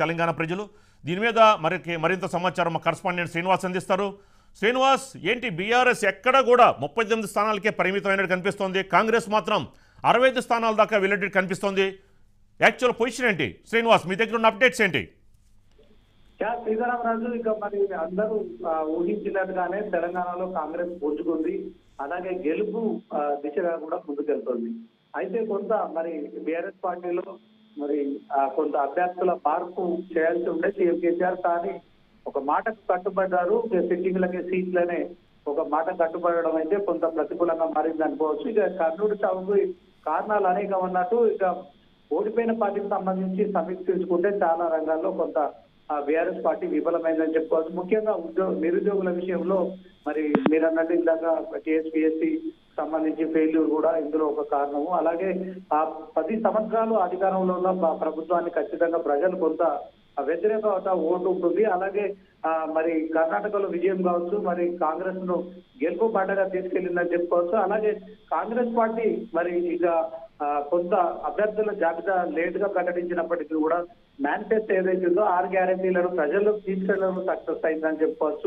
తెలంగాణ ప్రజలు. దీని మీద మరింత సమాచారం మా కరస్పాండెంట్ శ్రీనివాస్ అందిస్తారు. శ్రీనివాస్, ఏంటి బీఆర్ఎస్ ఎక్కడ కూడా 38 స్థానాలకే పరిమితమైనట్టు కనిపిస్తోంది, కాంగ్రెస్ మాత్రం 65 స్థానాల దాకా వెళ్ళేటట్టు కనిపిస్తోంది. యాక్చువల్ పొజిషన్ ఏంటి శ్రీనివాస్, మీ దగ్గర ఉన్న అప్డేట్స్ ఏంటి? సీతారామరాజు, ఇక మరి అందరూ ఊహించినట్టుగానే తెలంగాణలో కాంగ్రెస్ పుంజుకుంది. అలాగే గెలుపు దిశగా కూడా ముందుకెళ్తుంది. అయితే కొంత మరి బీఆర్ఎస్ పార్టీలో మరి కొంత అభ్యర్థుల మార్పు చేయాల్సి ఉండే సీఎం కేసీఆర్, కానీ ఒక మాటకు కట్టుబడ్డారు. సిట్టింగ్లకి సీట్లనే ఒక మాట కట్టుబడడం అయితే కొంత ప్రతికూలంగా మారింది అనుకోవచ్చు. ఇక కర్నూలు చావుకు కారణాలు అనేకం అన్నట్టు, ఇక ఓడిపోయిన పార్టీకి సంబంధించి సమీక్షించుకుంటే చాలా రంగాల్లో కొంత బీఆర్ఎస్ పార్టీ విఫలమైందని చెప్పుకోవచ్చు. ముఖ్యంగా నిరుద్యోగుల విషయంలో మరి మీరు అన్నట్టు ఇందాక టీఎస్పీఎస్సీ సంబంధించి ఫెయిల్యూర్ కూడా ఇందులో ఒక కారణము. అలాగే 10 సంవత్సరాలు అధికారంలో ఉన్న ప్రభుత్వాన్ని ఖచ్చితంగా ప్రజలు కొంత వ్యతిరేకత ఓటు ఉంటుంది. అలాగే మరి కర్ణాటకలో విజయం కావచ్చు, మరి కాంగ్రెస్ ను గెలుపు బాటగా తీసుకెళ్లిందని చెప్పుకోవచ్చు. అలాగే కాంగ్రెస్ పార్టీ మరి ఇక కొంత అభ్యర్థుల జాబితా లేట్ గా ప్రకటించినప్పటికీ కూడా మేనిఫెస్టో ఏదైతే ఉందో 6 గ్యారెంటీలను ప్రజల్లోకి తీసుకెళ్లడం సక్సెస్ అయిందని చెప్పుకోవచ్చు.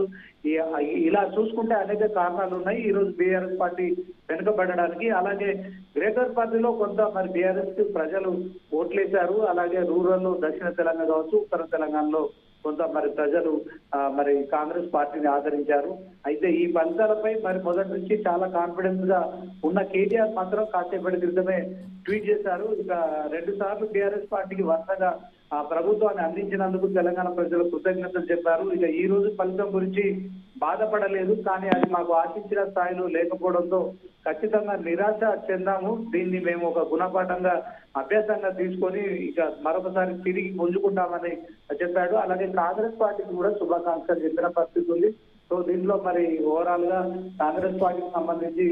ఇలా చూసుకుంటే అనేక కారణాలు ఉన్నాయి ఈ రోజు బీఆర్ఎస్ పార్టీ వెనుకబడడానికి. అలాగే గ్రేటర్ పార్టీలో కొంత మరి బీఆర్ఎస్ కి ప్రజలు ఓట్లేశారు. అలాగే రూరల్, దక్షిణ తెలంగాణ కావచ్చు, ఉత్తర తెలంగాణలో కొంత మరి ప్రజలు మరి కాంగ్రెస్ పార్టీని ఆదరించారు. అయితే ఈ ఫలితాలపై మరి మొదటి నుంచి చాలా కాన్ఫిడెన్స్ గా ఉన్న కేటీఆర్ మాత్రం కాసేపటి క్రితమే ట్వీట్ చేశారు. ఇక 2 సార్లు బీఆర్ఎస్ పార్టీకి వరుసగా ప్రభుత్వాన్ని అందించినందుకు తెలంగాణ ప్రజలు కృతజ్ఞతలు చెప్పారు. ఇక ఈ రోజు ఫలితం గురించి బాధపడలేదు, కానీ అది మాకు ఆశించిన స్థాయిలో లేకపోవడంతో ఖచ్చితంగా నిరాశ చెందాము. దీన్ని మేము ఒక గుణపాఠంగా అభ్యాసంగా తీసుకొని ఇక మరొకసారి తిరిగి పుంజుకుంటామని చెప్పాడు. అలాగే కాంగ్రెస్ పార్టీకి కూడా శుభాకాంక్షలు చెప్పిన పరిస్థితి ఉంది. సో దీంట్లో మరి ఓవరాల్ గా కాంగ్రెస్ పార్టీకి సంబంధించి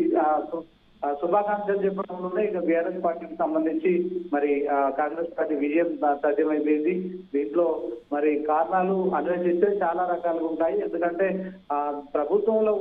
శుభాకాంక్షలు చెప్పడంలోనే ఇక బీఆర్ఎస్ పార్టీకి సంబంధించి మరి కాంగ్రెస్ పార్టీ విజయం సాధ్యమైపోయింది. దీంట్లో మరి కారణాలు అన్వేషిస్తే చాలా రకాలుగా ఉంటాయి. ఎందుకంటే ప్రభుత్వంలో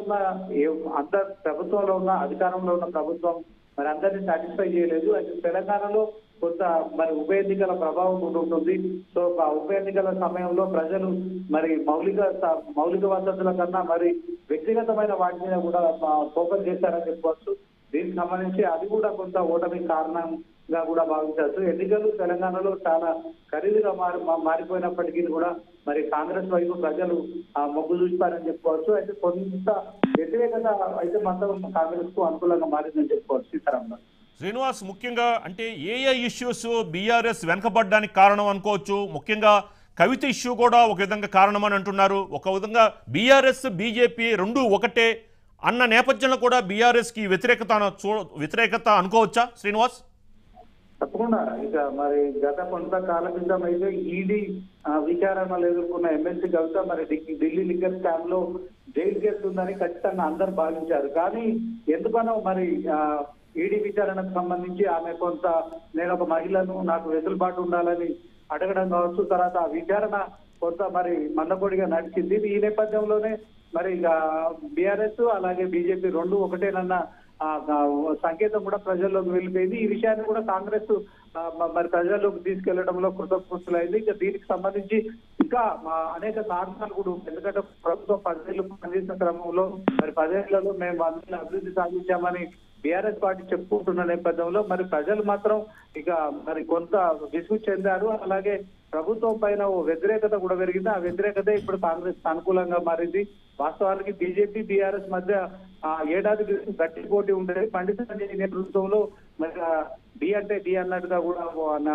ఉన్న అధికారంలో ఉన్న ప్రభుత్వం మరి అందరినీ సాటిస్ఫై చేయలేదు. అయితే తెలంగాణలో కొంత మరి ఉప ఎన్నికల ప్రభావం ఉంటుంది. సో ఆ ఉప ఎన్నికల సమయంలో ప్రజలు మరి మౌలిక వసతుల కన్నా మరి వ్యక్తిగతమైన వాటి మీద కూడా ఫోకస్ చేశారని చెప్పుకోవచ్చు. దీనికి సంబంధించి అది కూడా కొంత ఓటమి కారణంగా కూడా భావించవచ్చు. ఎన్నికలు తెలంగాణలో చాలా ఖరీదుగా మారిపోయినప్పటికీ కూడా మరి కాంగ్రెస్ వైపు ప్రజలు మొగ్గు చూస్తారని చెప్పుకోవచ్చు. అయితే కొంత వ్యతిరేకత అయితే మాత్రం కాంగ్రెస్ కు అనుకూలంగా మారిందని చెప్పుకోవచ్చు. సీతారామరాజు, శ్రీనివాస్, ముఖ్యంగా అంటే ఏ ఇష్యూస్ బీఆర్ఎస్ వెనకబడడానికి కారణం అనుకోవచ్చు? ముఖ్యంగా కవిత ఇష్యూ కూడా ఒక విధంగా కారణం అని అంటున్నారు. ఒక విధంగా బీఆర్ఎస్ బీజేపీ రెండు ఒకటే అన్న నేపథ్యంలో కూడా బీఆర్ఎస్కి వ్యతిరేకత అనుకోవచ్చా శ్రీనివాస్? తప్పకుండా. ఇక మరి గత కొంతకాల క్రితం అయితే ఈడీ విచారణలు ఎదుర్కొన్న ఎమ్మెల్సీ కవిత మరి ఢిల్లీ లిక్కర్ స్కామ్ లో జైలుకి వెళ్తుందని ఖచ్చితంగా అందరు భావించారు. కానీ ఎందుకనో మరి ఈడీ విచారణకు సంబంధించి ఆమె కొంత నేను ఒక మహిళను, నాకు వెసులుబాటు ఉండాలని అడగడం కావచ్చు, తర్వాత ఆ విచారణ కొంత మరి మందకొడిగా నడిచింది. ఈ నేపథ్యంలోనే మరి ఇక బీఆర్ఎస్ అలాగే బీజేపీ రెండు ఒకటేనన్న సంకేతం కూడా ప్రజల్లోకి వెళ్ళిపోయింది. ఈ విషయాన్ని కూడా కాంగ్రెస్ మరి ప్రజల్లోకి తీసుకెళ్లడంలో కృతకృతులైంది. ఇక దీనికి సంబంధించి ఇంకా అనేక కారణాలు కూడా, ఎందుకంటే ప్రభుత్వం 10 ఏళ్ళు పనిచేసిన క్రమంలో మరి 10 ఏళ్లలో మేము అందరినీ అభివృద్ధి సాధించామని బీఆర్ఎస్ పార్టీ చెప్పుకుంటున్న నేపథ్యంలో మరి ప్రజలు మాత్రం ఇక మరి కొంత విసుగు చెందారు. అలాగే ప్రభుత్వం పైన ఓ వ్యతిరేకత కూడా పెరిగింది. ఆ వ్యతిరేకత ఇప్పుడు కాంగ్రెస్ అనుకూలంగా మారింది. వాస్తవానికి బీజేపీ బీఆర్ఎస్ మధ్య ఏడాది గట్టి పోటీ ఉండేది. పండిత నేతృత్వంలో మరి డి అంటే డి అన్నట్టుగా కూడా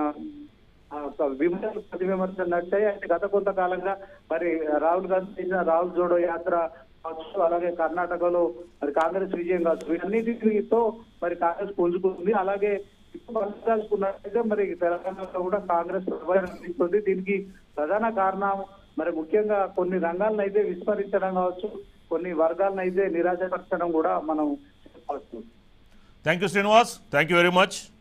విమర్శలు ప్రతి విమర్శలు నడిచాయి. అంటే గత కొంతకాలంగా మరి రాహుల్ గాంధీ చేసిన రాహుల్ జోడో యాత్ర కావచ్చు, అలాగే కర్ణాటకలో మరి కాంగ్రెస్ విజయం కావచ్చు, వీటన్నిటితో మరి కాంగ్రెస్ పుంజుకుంది. అలాగే ఇప్పుడు మరి తెలంగాణలో కూడా కాంగ్రెస్ ప్రభావం తీసుకుంది. దీనికి ప్రధాన కారణం మరి ముఖ్యంగా కొన్ని రంగాలను అయితే విస్మరించడం కావచ్చు, కొన్ని వర్గాలను అయితే నిరాశపరచడం కూడా మనం చెప్పవచ్చు. Thank you Srinivas, thank you very much.